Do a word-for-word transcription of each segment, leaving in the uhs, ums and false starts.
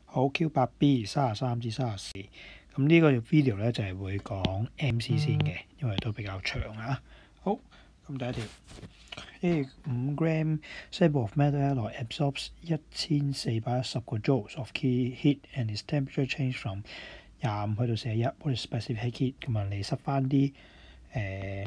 好 Q 八 B 三十三至三十四，咁呢個 video 咧就係、是、會講 M C 先嘅，因為都比較長啊。好，咁第一條，誒五 gram sample of metal alloy absorbs 一千四百一十個 joules of key heat and its temperature change from 廿五去到四十一 ，what is specific heat？ 咁啊，你塞翻啲誒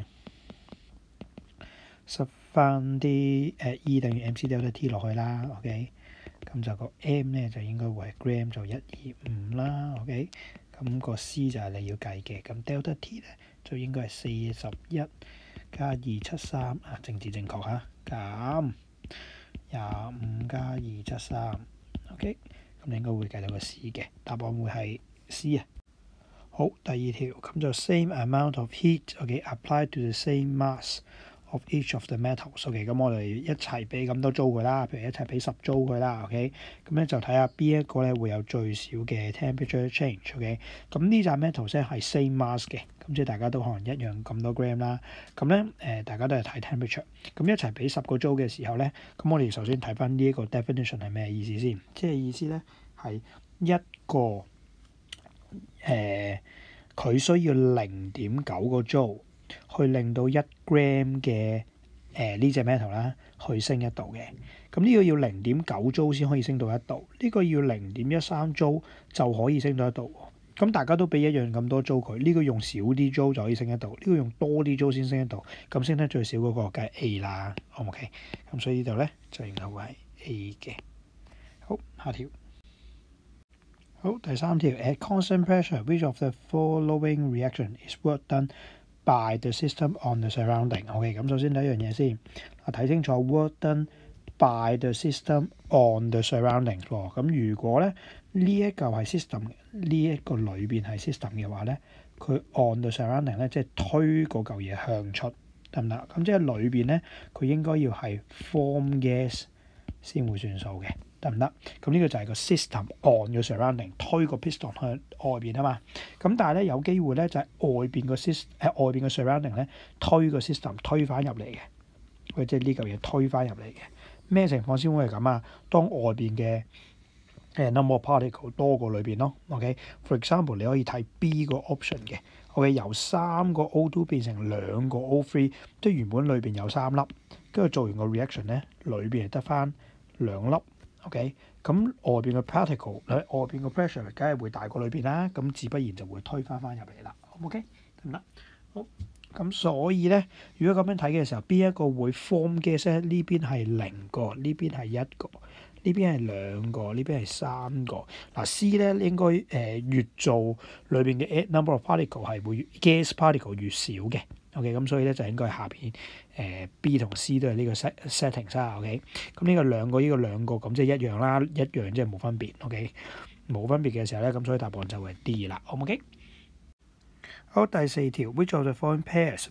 塞翻啲誒 E 等於 mc delta T 落去啦 ，OK。咁就個 M 咧就應該會係 gram 就一二五啦 ，OK。咁個 C 就係你要計嘅，咁 delta T 咧就應該係四十一加二七三啊，政治正確嚇，減廿五加二七三 ，OK。咁你應該會計到個 C 嘅，答案會係 C 啊。好，第二條咁就 same amount of heat，OK，applied to the same mass of each of the metals，OK， 咁我哋一齊俾咁多 joule佢啦，譬如一齊俾十 joule佢啦 ，OK， 咁咧就睇下邊一個咧會有最少嘅 temperature change，OK， 咁呢紮 metals 咧係 same mass 嘅，咁即係大家都可能一樣咁多 gram 啦，咁咧誒大家都係睇 temperature， 咁一齊俾十個 joule嘅時候咧，咁我哋首先睇翻呢一個 definition 係咩意思先，即係意思咧係一個誒佢、呃、需要零點九個 joule去令到一 gram 嘅誒呢隻 metal 啦，去升一度嘅。咁呢個要零點九 joule 先可以升到一度，呢、這個要零點一三 joule 就可以升到一度。咁大家都俾一樣咁多 joule佢，呢、這個用少啲 joule 就可以升一度，呢、這個用多啲 joule 先升一度。咁升得最少嗰個梗係 A 啦 ，OK。咁所以呢度咧就應該會係 A 嘅。好，下條。好，第三條 ，at constant pressure, which of the following reaction is work done by the system on the surrounding？OK， 咁首先第一樣嘢先，啊睇清楚 work done by the system on the surroundings 喎。咁如果咧呢一嚿係 system， 呢一個裏邊係 system 嘅話咧，佢 on the surrounding 咧即係推嗰嚿嘢向出，得唔得？咁即係裏邊咧，佢應該要係 form gas 先會算數嘅。得唔得？咁呢個就係個 system on 嘅 surrounding 推個 piston 向外邊啊嘛。咁但係咧有機會咧就係、是、外邊個 system 誒外邊嘅 surrounding 咧推個 system 推翻入嚟嘅，佢即係呢嚿嘢推翻入嚟嘅。咩情況先會係咁啊？當外邊嘅誒 number of particle 多過裏邊咯。OK，for example 你可以睇 B 個 option 嘅。OK， 由三個 O 二 變成兩個 O 三，即係原本裏邊有三粒，跟住做完個 reaction 咧，裏邊係得翻兩粒。OK， 咁外邊嘅 particle， 外邊嘅 pressure 梗係會大過裏邊啦，咁自不然就會推翻翻入嚟啦。OK，得唔得？好，咁所以咧，如果咁樣睇嘅時候，邊一個會 form gas 咧？呢邊係零個，呢邊係一個，呢邊係兩個，呢邊係三個。嗱 C 咧應該誒、呃、越做裏邊嘅 number of particle 係會 gas particle 越少嘅。OK， 咁所以咧就應該係下邊誒、呃、B 同 C 都係呢個 set setting 啦。OK，咁呢個兩個呢、這個兩個咁即係一樣啦，一樣即係冇分別。OK， 冇分別嘅時候咧，咁所以答案就係 D 啦。OK， 好，第四條 ，which of the following pairs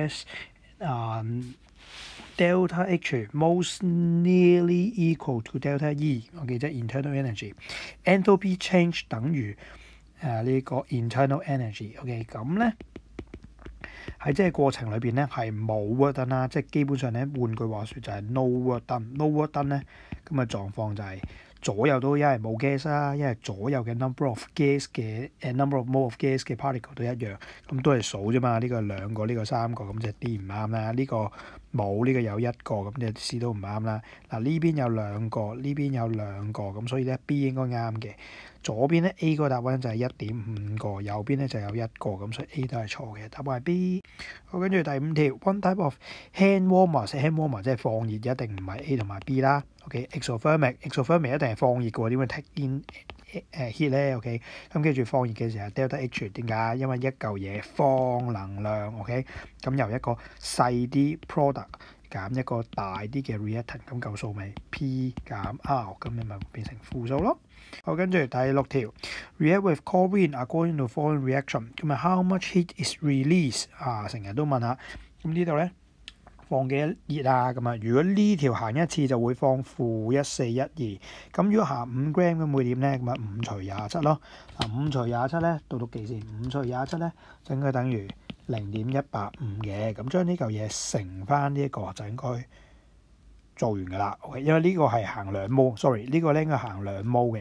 possess、um, delta H most nearly equal to delta E？OK， 即係 internal energy，enthalpy change 等於誒呢個 internal energy。OK， 咁咧。喺即係過程裏邊咧係冇 work done 啦，即係基本上咧換句話説就係 no work done。no work done 咧咁嘅狀況就係左右都一係冇 gas 啦，一係左右嘅 number of gas 嘅誒 number of mole of gas 嘅 particle 都一樣，咁都係數啫嘛。呢個兩個，呢個三個，咁就 D 唔啱啦。呢個冇，呢個有一個，咁就 C 都唔啱啦。嗱呢邊有兩個，呢邊有兩個，咁所以咧 B 應該啱嘅。左邊咧 A 個答案就係一點五個，右邊咧就有一個，咁所以 A 都係錯嘅，答案係 B。好，跟住第五條 ，one type of hand warmer，hand warmer 即係放熱，一定唔係 A 同埋 B 啦。OK，exothermic，exothermic 一定係放熱嘅喎，點會 take in 誒 heat 咧 ？OK， 咁記住放熱嘅時候 delta H 點解？因為一嚿嘢放能量 ，OK， 咁由一個細啲 product 減一個大啲嘅 reactant， 咁嚿數咪 P 減 R， 咁你咪變成負數咯。好，跟住第六條 ，react with chlorine according to following reaction， 咁啊 how much heat is released 啊？成日都問下，咁呢度咧放幾多熱啊？咁啊，如果呢條行一次就會放負一四一二，咁如果行五 gram 咁會點咧？咁啊五除廿七咯，嗱五除廿七咧，讀讀記先，五除廿七咧就應該等於零點一八五嘅，咁將呢嚿嘢乘翻呢一個就應該做完㗎啦。OK，因為呢個係行兩 mol，sorry 呢個咧應該行兩 mol嘅，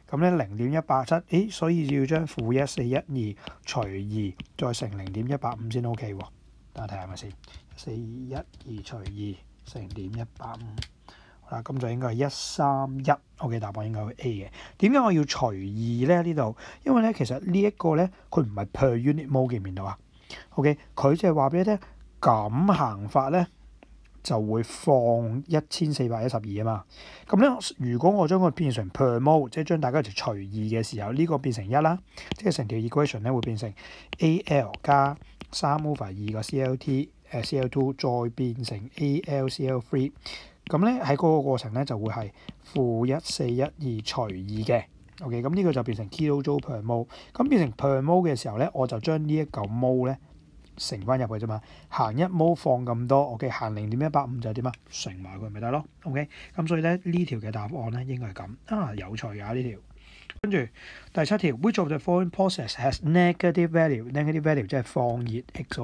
咁咧零點一八七，誒，所以要將負一四一二除二，再乘零點一八五先 OK 喎。等我睇下係咪先？四一二除二乘點一八五，好啦，咁就應該係一三一。OK， 答案應該係 A 嘅。點解我要除二咧？呢度，因為咧其實呢一個咧，佢唔係 per unit mole 見唔見到啊 ？OK，佢就係話俾你聽，咁行法咧就會放一千四百一十二啊嘛。咁咧，如果我將佢變成 per mole， 即係將大家一齊除二嘅時候，呢、這個變成一啦，即係成條 equation 咧會變成 A L 加三 over 二個 C L T 誒 C L two 再變成 A L C L three。咁咧喺嗰個過程咧就會係負一四一二除二嘅。OK， 咁呢個就變成 kilojoule per mole。咁變成 per mole 嘅時候咧，我就將呢一嚿 mole 咧乘翻入去啫嘛。行一 mole 放咁多 ，OK， 行零點一八五就點啊？乘埋佢咪得咯。OK，咁所以咧呢條嘅答案咧應該係咁啊，有趣㗎呢條。跟住第七條 ，which of the following process has negative value？negative value 即係放熱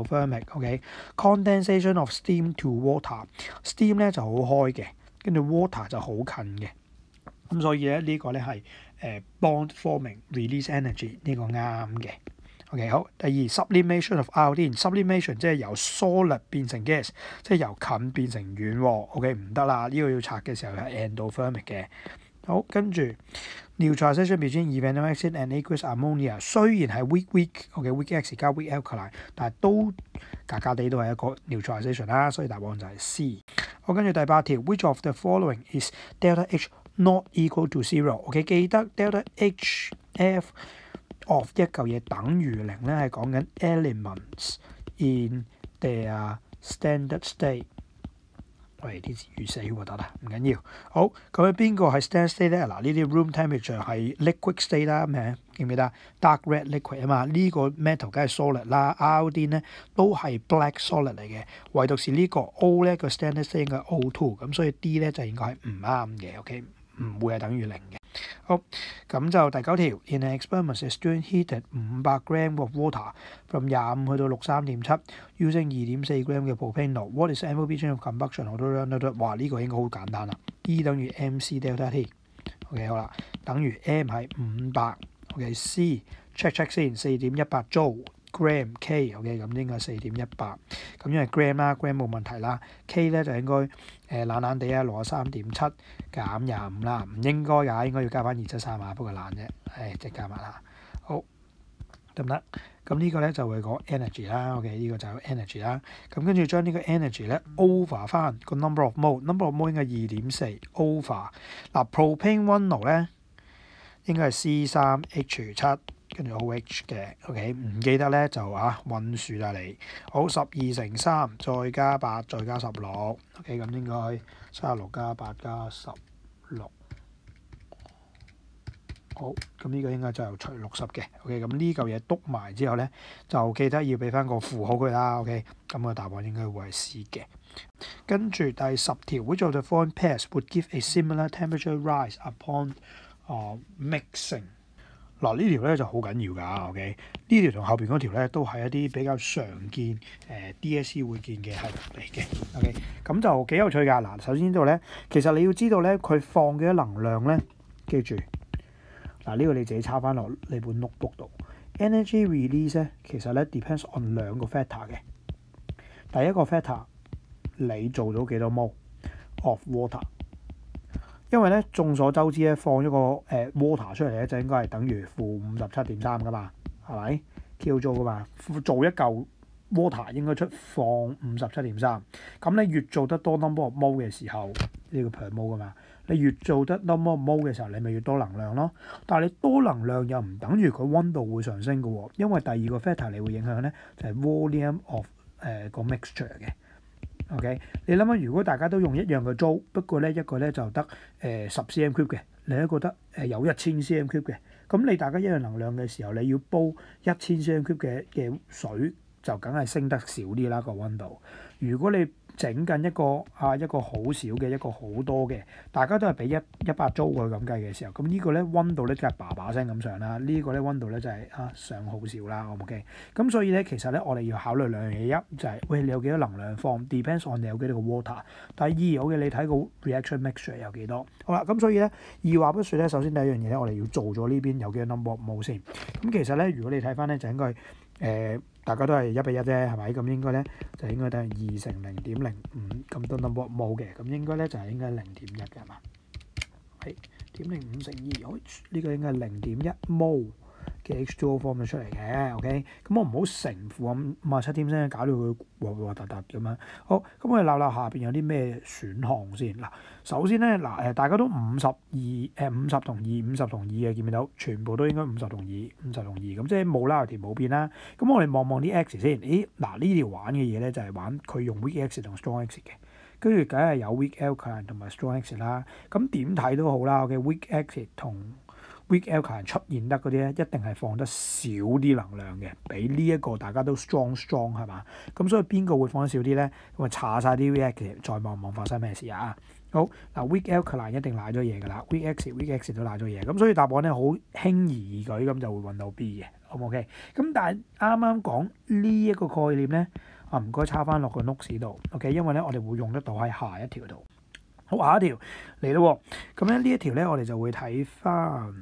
exothermic。OK，condensation of steam to water。steam 咧就好開嘅，跟住 water 就好近嘅。咁所以咧呢個咧係誒 bond forming release energy 呢個啱嘅。OK， 好。第二 sublimation of iodine。sublimation 即係由 solid 變成 gas， 即係由近變成遠喎。OK， 唔得啦，呢、這個要拆嘅時候係 endothermic 嘅。好，跟住 neutralization between evanescent and aqueous ammonia， 雖然係 weak weak，OK，weak X 加 weak alkaline， 但係都格格地都係一個 neutralization 啦，所以答案就係 C。好，跟住第八條 ，which of the following is delta H not equal to zero？OK， 記得 delta H F of 一嚿嘢等於零咧，係講緊 elements in their standard state。喂，啲字語死喎，得啦，唔緊要。好，咁樣邊個係 standard state 咧？嗱，呢啲 room temperature 係 liquid state 啦，咩記唔記得 ？dark red liquid 啊嘛，呢、這個 metal 梗係 solid 啦 ，iodine 咧都係 black solid 嚟嘅，唯獨是呢個 O 咧個 standard state 應該係 O two， 咁所以 D 咧就應該係唔啱嘅 ，OK， 唔會係等於零嘅。好，咁就第九條 ，in an experiment a student heated 五百 gram of water from 廿五去到六三點七 ，using 二點四 gram 嘅 propane。What is the enthalpy change of combustion？ 好多人都都話呢個應該好簡單啦 ，E 等於 mc delta T。OK， 好啦，等於 M 係五百 ，OK，C check check 先，四點一八 joule。gram K，OK， 咁應該四點一八，咁因為 gram 啦 ，gram 冇問題啦 ，K 咧就應該誒懶懶地啊，六十三點七減廿五啦，唔應該㗎，應該要加翻二七三啊，不過懶啫，誒即係加埋啦，好得唔得？咁呢個咧就會講 energy 啦 ，OK， 呢個就係 energy 啦，咁跟住將呢個 energy 咧 over 翻個 number of mole，number of mole 應該二點四 over，嗱 propane 溫度咧應該係 C 三 H 七。跟住 O H 嘅 ，OK， 唔記得咧就啊溫書啦你。好，十二乘三，再加八，再加十六 ，OK， 咁應該三十六加八加十六。好，咁呢個應該就除六十嘅 ，OK， 咁呢嚿嘢篤埋之後咧，就記得要俾翻個符號佢啦 ，OK， 咁個答案應該會係 C 嘅。跟住第十條 ，which of the following pairs would give a similar temperature rise upon 啊、uh, mixing？嗱呢條咧就好緊要㗎 ，OK？ 呢條同後邊嗰條咧都係一啲比較常見誒、呃、D S E 會見嘅係嚟嘅 ，OK？ 咁就幾有趣㗎。嗱，首先呢度咧，其實你要知道咧，佢放嘅能量咧，記住嗱呢、呢個你自己抄翻落你本 notebook 度。Energy release 咧，其實咧 depends on 兩個 factor 嘅。第一個 factor 你做到幾多 mole of water？因為咧，眾所周知咧，放一個誒、呃、water 出嚟咧，就應該係等於負五十七點三噶嘛，係咪 kilojoule 噶嘛？做一嚿 water 應該出放五十七點三。咁你越做得多 number of mole 嘅時候，呢、這個 per mole 噶嘛？你越做得 number of mole 嘅時候，你咪越多能量咯。但係你多能量又唔等於佢溫度會上升嘅喎，因為第二個 factor 你會影響咧，就係、是、volume of 誒、呃、個 mixture 嘅。OK， 你諗下，如果大家都用一樣嘅 joule，不過咧一個咧就得誒十 cm cube 嘅，另一個得誒有一千 cm cube 嘅，咁你大家一樣能量嘅時候，你要煲一千 cm cube 嘅嘅水，就梗係升得少啲啦個溫度。如果你整緊一個啊一個好少嘅一個好多嘅，大家都係俾一一百租佢咁計嘅時候，咁呢個咧温度咧就係叭叭聲咁上啦，呢、這個咧温度咧就係、是、啊上好少啦 ，OK。咁所以咧其實咧我哋要考慮兩樣嘢，一就係、是、喂你有幾多能量放 ，depends on 你有幾多個 water。第二，OK 你睇個 reaction mixture 有幾多。好啦，咁所以咧二話不說咧，首先第一樣嘢咧，我哋要做咗呢邊有幾多 number of mole 先。咁其實咧，如果你睇翻咧，就應該誒。呃大家都係一比一啫，係咪？咁應該咧就應該等係二乘零點零五咁多 number of mole嘅，咁應該咧就係應該零點一嘅係嘛？係點零五乘二，好呢個應該係零點一 mole 嘅 H two O form 咗出嚟嘅 ，OK。咁我唔好乘負咁五十七點先，搞到佢核核突突咁樣。好，咁我哋鬧鬧下邊有啲咩選項先嗱。首先咧嗱誒，大家都五十二誒五十同二五十同二嘅，見唔見到？全部都應該五十同二五十同二咁，即係冇啦條冇變啦。咁我哋望望啲 X 先，咦嗱呢條玩嘅嘢咧就係玩佢用 weak X 同 strong X 嘅，跟住梗係有 weak alkaline 同埋 strong X 啦。咁點睇都好啦，OK weak X 同weak alkaline 出現得嗰啲咧，一定係放得少啲能量嘅，比呢一個大家都 strong strong 係嘛？咁所以邊個會放得少啲咧？咁啊查晒啲 weak X，再望望發生咩事啊？好嗱 weak alkaline 一定賴咗嘢㗎啦 ，weak X weak X 都賴咗嘢，咁所以答案咧好輕而易舉咁就會揾到 B 嘅，好唔 OK？咁但係啱啱講呢一個概念咧，啊唔該抄翻落個 notes 度 ，OK？ 因為咧我哋會用得到喺下一條度。好，下一條嚟咯，咁咧呢一條咧我哋就會睇翻。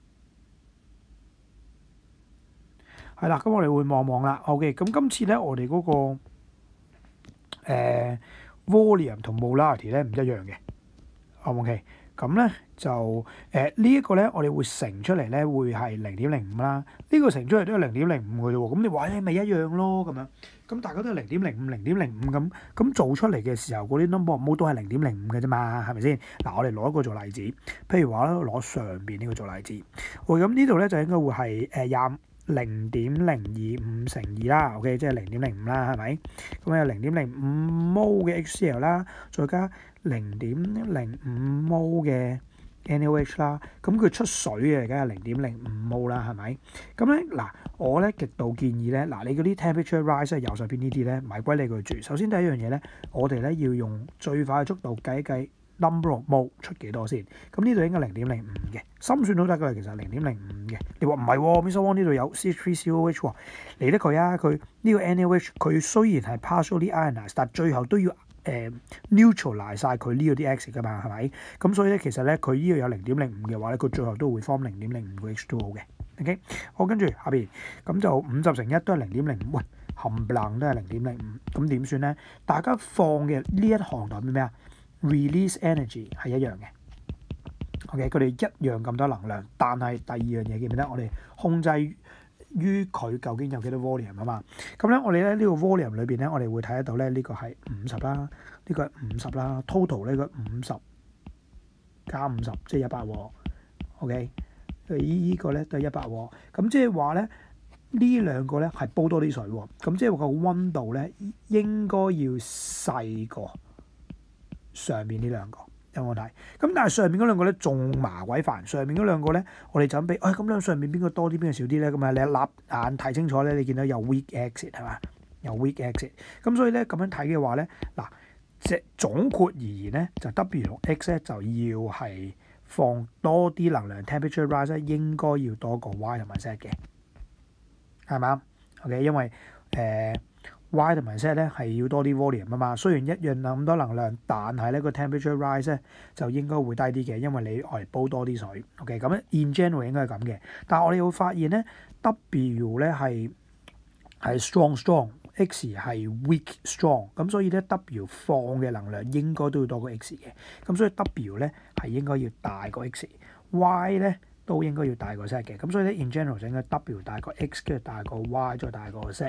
係啦，咁我哋會望望啦。OK，咁今次咧，我哋嗰、那個、呃、volume 同 molarity 咧唔一樣嘅。OK，咁咧就誒、呃這個、呢一個咧，我哋會乘出嚟咧，會係零點零五啦。呢、這個乘出嚟都係零點零五嘅啫喎。咁你話誒咪一樣咯咁樣。咁大家都係零點零五、零點零五咁，咁做出嚟嘅時候，嗰啲 number of mole 都係零點零五嘅啫嘛，係咪先？嗱，我哋攞一個做例子，譬如話咧攞上邊呢個做例子。喂，咁呢度咧就應該會係誒廿。呃零點零二五乘二啦 ，OK， 即係零點零五啦，係咪？咁有零點零五 mole 嘅 HCl 啦，再加零點零五 mole 嘅 NaOH 啦，咁佢出水嘅梗係零點零五 mole 啦，係咪？咁咧嗱，我咧極度建議咧，嗱你嗰啲 temperature rise 右手邊呢啲咧，咪歸你佢住。首先第一樣嘢咧，我哋咧要用最快嘅速度計一計。number of mole 出幾多先？咁呢度應該零點零五嘅，心算都得㗎，其實零點零五嘅。你話唔係喎 ，Mister Wong 呢度有 C H three C O H 喎，嚟得佢啊！佢呢個 NaOH 佢雖然係 partially ionized，但最後都要誒、呃、neutralize 曬佢呢個啲 X 㗎嘛，係咪？咁所以咧，其實咧佢呢度有零點零五嘅話咧，佢最後都會 form 零點零五個 H two O 嘅。OK， 好，跟住下邊咁就五十乘一都係零點零五，喂，冚唪唥都係零點零五，咁點算咧？大家放嘅呢一行代表咩啊？ Release energy 係一樣嘅 ，OK， 佢哋一樣咁多能量，但係第二樣嘢記唔記得？我哋控制於佢究竟有幾多 volume 啊嘛。咁咧，我哋咧呢個 volume 裏邊咧，我哋會睇得到咧，呢個係五十啦，呢個係五十啦 ，total 呢個五十加五十即係一百喎 ，OK， 佢依個咧都係一百喎。咁即係話咧，呢兩個咧係煲多啲水喎，咁即係個溫度咧應該要細過上面呢兩個有冇睇？咁但係上面嗰兩個咧仲麻鬼煩。上面嗰兩個咧，我哋就咁比，哎咁樣上面邊個多啲，邊個少啲咧？咁啊，你一立眼睇清楚咧，你見到有 weak exit 係嘛？有 weak exit。咁所以咧咁樣睇嘅話咧，嗱，即總括而言咧，就 W 同 X 咧就要係放多啲能量 temperature rise 咧，應該要多過 Y 同埋 Z 嘅，係嘛 ？OK， 因為誒。呃Y 同埋 Z 咧係要多啲 volume 啊嘛，雖然一樣咁多能量，但係咧個 temperature rise 咧就應該會低啲嘅，因為你愛嚟煲多啲水。OK， 咁咧 in general 應該係咁嘅，但係我哋會發現咧 W 咧係係 strong strong，X 係 weak strong，咁所以咧 W 放嘅能量應該都要多過 X 嘅，咁所以 W 咧係應該要大過 X，Y 咧都應該要大過 Z 嘅，咁所以咧 in general 就應該 W 大過 X， 跟住大過 Y， 再大過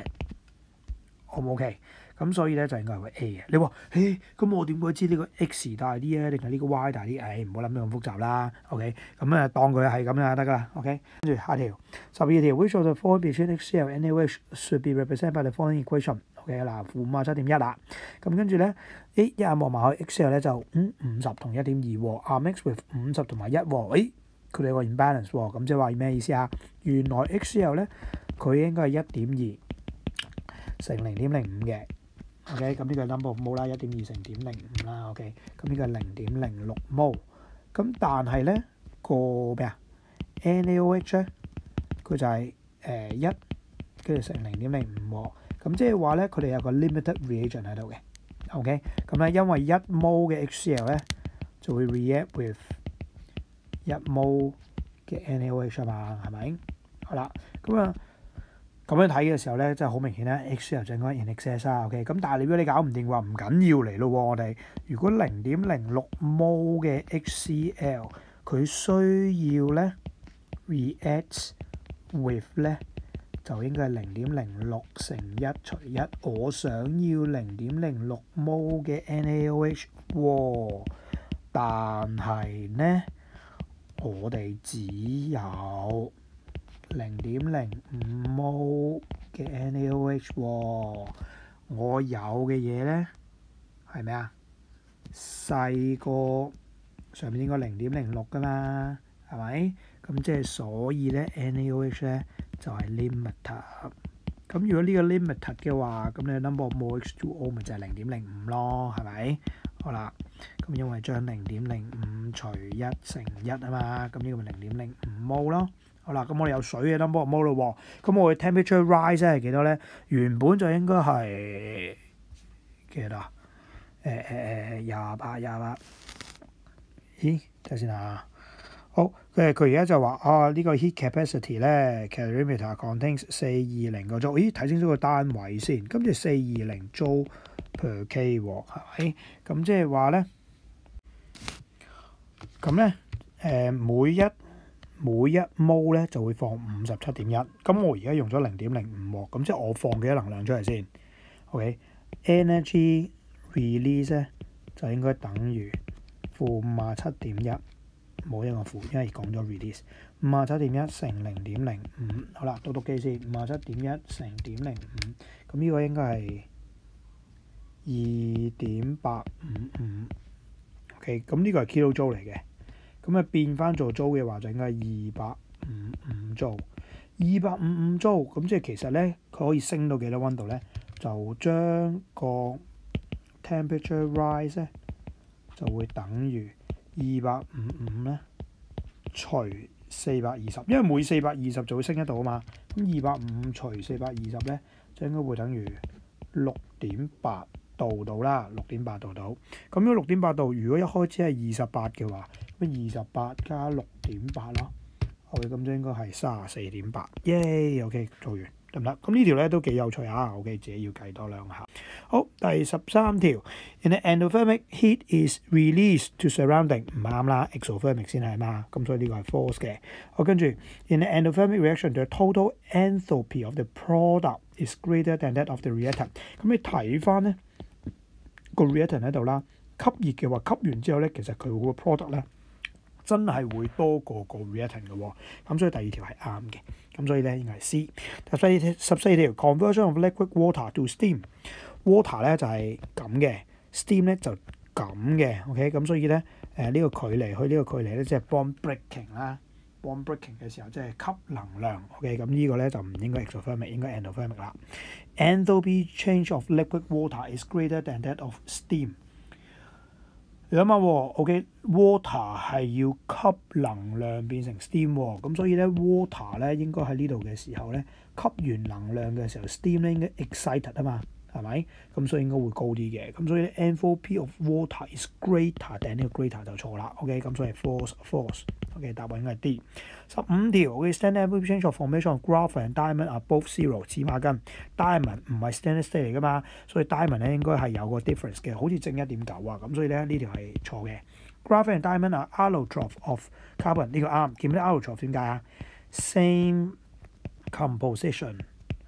Z。O 唔 OK？咁所以咧就應該係個 A 嘅。你話，誒咁我點解知呢個 X 大啲咧，定係呢個 Y 大啲？誒唔好諗到咁複雜啦。OK，咁啊當佢係咁樣就得㗎啦。OK，跟住下條十二條 ，which of the following between HCl and NaOH should be represented by the following equation？OK， 嗱，負五啊七點一啦。咁跟住咧，誒一眼望埋去 HCl 咧就五五十同一點二喎，啊 mix with 五十同埋一喎。誒佢哋個 imbalance 喎，咁即係話咩意思啊？原來 HCl 咧佢應該係一點二乘零點零五嘅， OK， 咁呢個係 number of mole 啦，一點二乘點零五啦。OK， 咁呢個係零點零六 mole。咁但係咧個咩啊 N A O H 咧，佢就係誒一跟住乘零點零五喎。咁即係話咧，佢哋有個 limited reagent 喺度嘅。OK， 咁咧因為一 mole 嘅 HCl 咧就會 react with 一 mole 嘅 N A O H 啊嘛，係咪？好啦，咁啊咁樣睇嘅時候咧，真係好明顯咧 HCl 就應該 in excess 啦。OK，咁但係如果你搞唔掂嘅話，唔緊要嚟咯喎，我哋如果零點零六 mole 嘅 HCl 佢需要咧 react with 咧，就應該係零點零六乘一除一。我想要零點零六 mole 嘅 N A O H 喎，但係咧我哋只有零點零五 mole 嘅 N A O H 喎。我有嘅嘢咧係咩啊？細過上面應該零點零六噶嘛，係咪？咁即係所以咧 N A O H 咧就係 limiter。咁如果呢個 limiter 嘅話，咁你 number of mole H two O 咪就係零點零五咯，係咪？好啦，咁因為將零點零五除一乘一啊嘛，咁呢個咪零點零五 mole咯。好啦，咁我哋有水嘅 number of mole 咯喎，咁我嘅 temperature rise 係幾多咧？原本就應該係幾多啊？誒誒誒廿八廿八。咦？睇下先啊。好，佢佢而家就話啊，呢、這個 heat capacity 咧 calorimeter contains 四二零個 joule。咦？睇清楚個單位先，咁就四二零 joule per K 喎，係咪？咁即係話咧，咁咧誒每一每一 mole 咧就會放五十七點一。咁我而家用咗零點零五喎，咁即係我放幾多能量出嚟先 ？OK，energy release 咧就應該等於負五十七點一。冇一個負，因為講咗 release 五十七點一乘零點零五，好啦，讀讀記先，五十七點一乘點零五，咁呢個應該係二點八五五 ，OK， 咁呢個係 kilojoule 嚟嘅，咁啊變翻做 joule嘅話就應該係二百五五 joule， 二百五五 joule， 咁即係其實咧佢可以升到幾多溫度咧？就將個 temperature rise 咧就會等於二百五五咧除四百二十，因為每四百二十就會升一度啊嘛。咁二百五五除四百二十咧，就應該會等於六點八度到啦，六點八度到。咁如果六點八度，如果一開始係二十八嘅話，咁二十八加六點八咯，我哋咁就應該係三十四點八。耶 ，OK， 做完得唔得？咁呢條咧都幾有趣啊。OK， 自己要計多兩下。好，第十三條 ，in the endothermic heat is released to surrounding 唔啱啦 ，exothermic 先係嘛，咁所以呢個係 false 嘅。好，跟住 in the endothermic reaction，the total enthalpy of the product is greater than that of the reactant。咁你睇翻咧個 reactant 喺度啦，吸熱嘅話，吸完之後咧，其實佢個 product 咧真係會多過個 reactant 嘅喎。咁所以第二條係啱嘅。咁所以咧應該係 C。第四十四條 conversion of liquid water to steam。water 咧就係咁嘅 ，steam 咧就咁嘅 ，OK， 咁所以咧誒呢個距離去呢個距離咧即係 bond breaking 啦 ，bond breaking 嘅時候即係吸能量 ，OK， 咁呢個咧就唔應該 exothermic， 應該 endothermic 啦。Enthalpy change of liquid water is greater than that of steam。你諗下喎 ，OK，water 係要吸能量變成 steam 喎，咁所以咧 water 咧應該喺呢度嘅時候咧吸完能量嘅時候 steam 咧應該 excited 啊嘛。係咪？咁所以應該會高啲嘅。咁所以 enthalpy of water is greater than 呢個 greater 就錯啦。OK，咁所以 false false。OK， 答案應該係 D。十五條 OK standard change of formation of graphite and diamond are both zero。黐孖筋 diamond 唔係 standard state 嚟㗎嘛，所以 diamond 咧應該係有個 difference 嘅，好似正一點九啊。咁所以咧呢條係錯嘅。graphite and diamond are allotrope of carbon， 呢個啱。見唔見 allotrope 點解啊 ？Same composition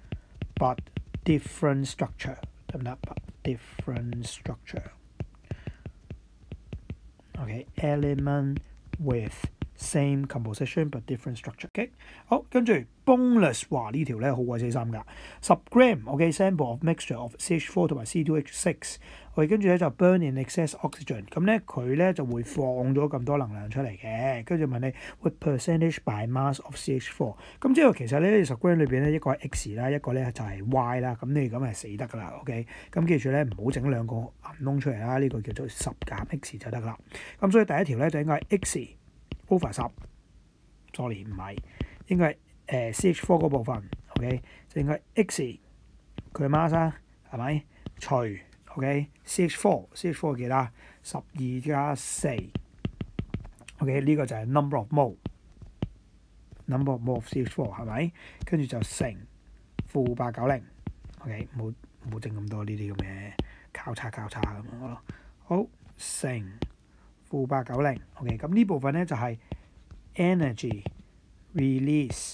but different structure， 得唔得 ？But different structure。OK，element with same composition but different structure。OK， 好，跟住 boneless 話呢條咧好鬼死心㗎，十 gram，OK sample of mixture of C H four 同埋 C two H six。我哋跟住咧就 burn in excess oxygen， 咁咧佢咧就會放咗咁多能量出嚟嘅，跟住問你 what percentage by mass of C H four， 咁即係其實咧呢十 gram 裏邊咧一個係 X 啦，一個咧就係 Y 啦，咁你咁係死得㗎啦 ，OK， 咁記住咧唔好整兩個銀窿出嚟啦，呢、這個叫做十減 X 就得㗎啦，咁所以第一條咧就應該係 X over 十 ，sorry 唔係，應該係誒、呃、C H four 嗰部分 ，OK， 就應該 X 佢嘅 mass 啦，係咪除？OK，C H four，C H four 幾多？十二加四。OK， 呢個就係 number of mole，number of mole of C H four 係咪？跟住就乘負八九零。OK， 冇冇整咁多呢啲咁嘅交叉交叉咁樣咯。好，乘負八九零。OK， 咁呢部分咧就係 energy release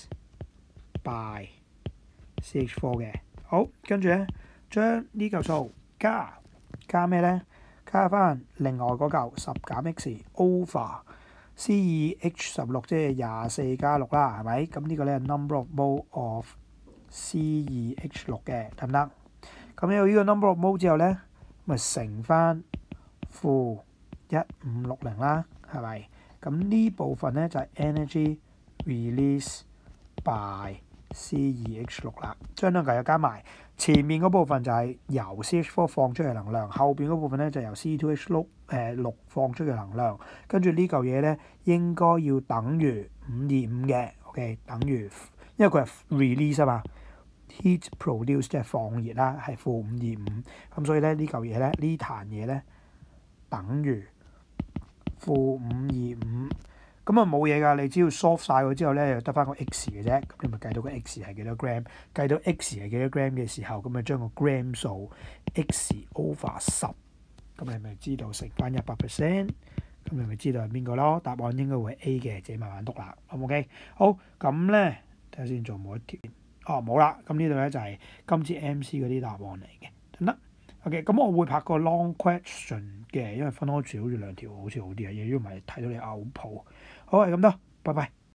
by C H four 嘅。好，跟住咧將呢嚿數。加加咩咧？加翻另外嗰嚿十減 X over C 二 H 十六，即係廿四加六啦，係咪？咁呢個咧係 number of mole of C 二 H 六嘅，得唔得？咁有呢個 number of mole之後咧，咪乘翻負一五六零啦，係咪？咁呢部分咧就係 energy release by C 二 H 六啦，將兩嚿又加埋。前面嗰部分就係由 C H four 放出嘅能量，後邊嗰部分咧就由 C two H 六誒六放出嘅能量，跟住呢嚿嘢咧應該要等於五二五嘅 ，OK， 等於，因為佢係 release 啊嘛 ，heat produce 即係放熱啦，係負五二五，咁所以咧呢嚿嘢咧呢壇嘢咧等於負五二五。咁啊冇嘢㗎，你只要 solve 晒佢之後咧，就得翻個 X 嘅啫。咁你咪計到個 X 係幾多 gram， 計到 X 係幾多 gram 嘅時候，咁咪將個 gram 數 X over 十，咁你咪知道乘翻一百 percent， 咁你咪知道係邊個咯？答案應該會係 A 嘅，自己慢慢讀啦。OK， 好，咁咧睇下先做冇一條，哦冇啦。咁呢度咧就係今次 M C 嗰啲答案嚟嘅，得唔得 ？OK， 咁我會拍個 long question 嘅，因為分開住好似兩條好似好啲啊，如果唔係睇到你嘔泡。好，係咁多，拜拜。